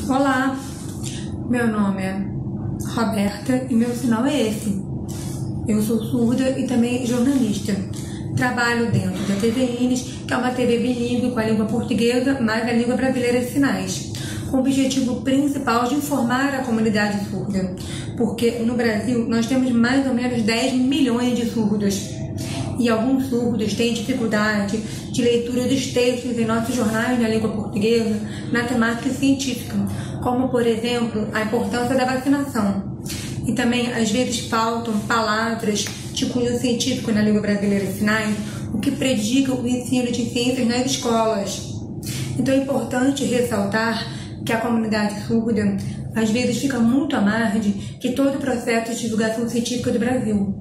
Olá, meu nome é Roberta e meu sinal é esse. Eu sou surda e também jornalista. Trabalho dentro da TVINES, que é uma TV bilíngue com a língua portuguesa mais a língua brasileira de sinais, com o objetivo principal de informar a comunidade surda, porque no Brasil nós temos mais ou menos 10 milhões de surdos. E alguns surdos têm dificuldade de leitura dos textos em nossos jornais na língua portuguesa, na temática científica, como, por exemplo, a importância da vacinação. E também, às vezes, faltam palavras de cunho científico na língua brasileira de sinais, o que predica o ensino de ciências nas escolas. Então é importante ressaltar que a comunidade surda, às vezes, fica muito à margem de todo o processo de divulgação científica do Brasil.